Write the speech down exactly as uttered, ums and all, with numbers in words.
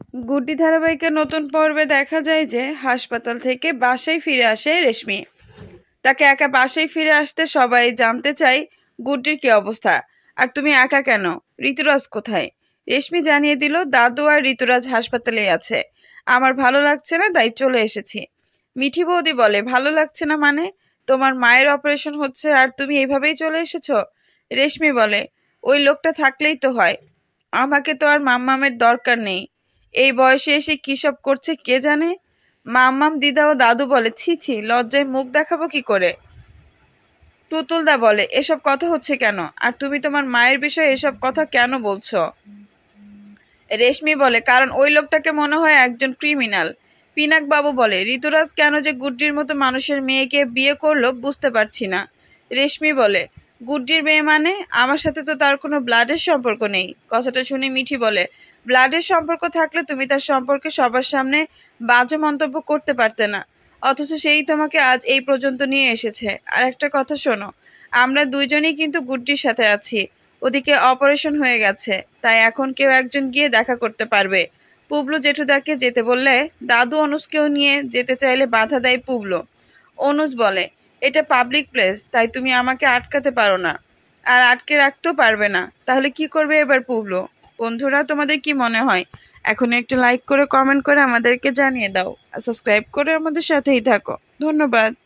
গুড্ডি ধারাবাহিকের নতুন পর্বে দেখা যায় যে হাসপাতাল থেকে বাসায় ফিরে আসে রেশমি। তাকে একা বাসায় ফিরে আসতে সবাই জানতে চায় গুড্ডির কি অবস্থা, আর তুমি একা কেন, ঋতুরাজ কোথায়? রেশমি জানিয়ে দিল দাদু আর ঋতুরাজ হাসপাতালে আছে। আমার ভালো লাগছে না তাই চলে এসেছি। মিঠি বৌদি বলে, ভালো লাগছে না মানে? তোমার মায়ের অপারেশন হচ্ছে আর তুমি এইভাবেই চলে এসেছো? রেশমি বলে, ওই লোকটা থাকলেই তো হয়, আমাকে তো আর মাম্মামের দরকার নেই। এই বয়সে এসে কী সব করছে কে জানে। মাম্মাম দিদা ও দাদু বলে, ছি ছি, লজ্জায় মুখ দেখাবো কি করে। টুতুলদা বলে, এসব কথা হচ্ছে কেন, আর তুমি তোমার মায়ের বিষয়ে এসব কথা কেন বলছো? রেশমি বলে, কারণ ওই লোকটাকে মনে হয় একজন ক্রিমিনাল। পিনাক বাবু বলে, ঋতুরাজ কেন যে গুড্ডির মতো মানুষের মেয়েকে বিয়ে করলো বুঝতে পারছি না। রেশমি বলে, গুড্ডির মেয়ে মানে? আমার সাথে তো তার কোনো ব্লাডের সম্পর্ক নেই। কথাটা শুনে মিঠি বলে, ব্লাডের সম্পর্ক থাকলে তুমি তার সম্পর্কে সবার সামনে বাজে মন্তব্য করতে পারতে না, অথচ সেই তোমাকে আজ এই পর্যন্ত নিয়ে এসেছে। আর একটা কথা শোনো, আমরা দুইজনেই কিন্তু গুড্ডির সাথে আছি। ওদিকে অপারেশন হয়ে গেছে, তাই এখন কেউ একজন গিয়ে দেখা করতে পারবে। পুবলু জেঠুদাকে যেতে বললে দাদু অনুজকেও নিয়ে যেতে চাইলে বাধা দেয় পুবলু। অনুজ বলে, এটা পাবলিক প্লেস, তাই তুমি আমাকে আটকাতে পারো না, আর আটকে রাখতেও পারবে না। তাহলে কি করবে এবার পুবলু? বন্ধুরা, তোমাদের কি মনে হয়? এখন একটু লাইক করে কমেন্ট করে আমাদেরকে জানিয়ে দাও, আর সাবস্ক্রাইব করে আমাদের সাথেই থাকো। ধন্যবাদ।